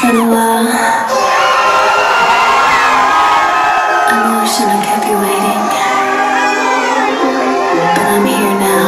been a while. I know I shouldn't have kept you waiting, but I'm here now.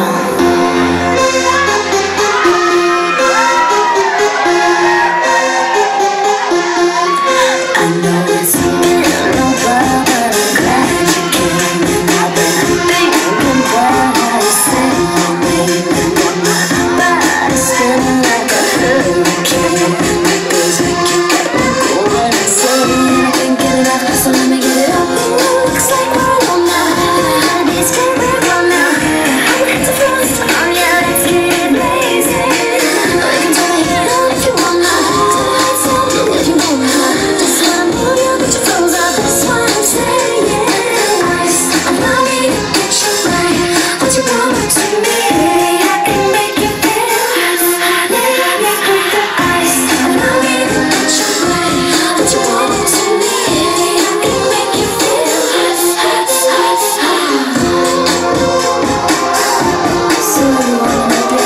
I know it's been a while, but I'm glad you came. And I've been thinking about how you said my name, and then my body's spinning like a hurricane. It goes like you got me going insane. I can't get it up, so let me get it up. Looks like we're alone now. It's getting real now. I'm ready to frost. Oh yeah, let's get it blazing. We can turn the heat on if you want now. If you want now. Just wanna move you, but you froze up. That's what I'm saying. Ice, allow me to get you right. What you want to me, I can make you feel hot. Let me break the ice. Allow me to get you right. What you want to me, I can make you feel hot. So what do you wanna do?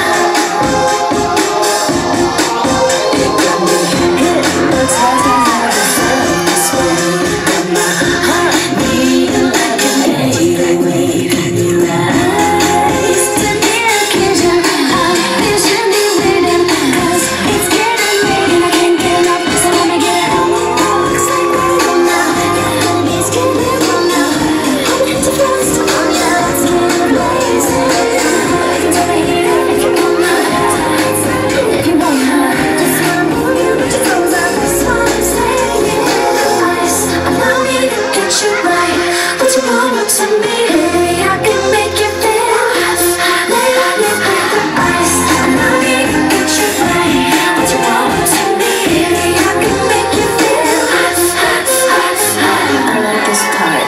It got me hypnotized. I never felt this way. Got my heart beating like an 808 in your eyes. To the occasion, I'm patiently waiting, 'cause it's getting late and I can't get enough. So let me get it on. Looks like we're alone now. It's getting real now. I'm ready to frost. Oh yeah, let's get it blazing. We can turn the heat on if you want now. If you want now. Just wanna move you, but you froze up. That's what I'm saying. Ice, allow me to get you right. What you want to me, I can make you feel hot. Let me break the ice. Allow me to get you right. What you want to me, I can make you feel hot. I like this part.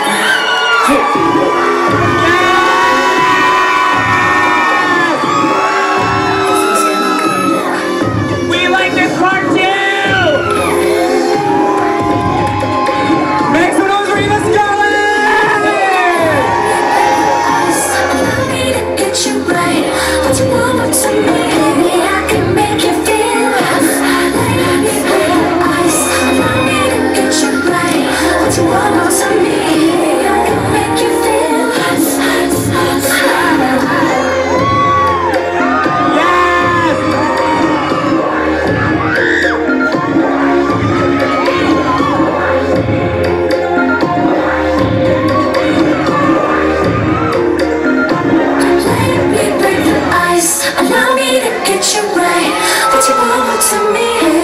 We like this part too! Make some noise for Eva Scarlett! Ice, allow me to get you right. What you want to me, I can make you feel hot. Let me break the ice. Allow me to get you right. What you want to me, I can make you feel hot. Yes! Let me break the ice. Allow me to get you right. What you want to me,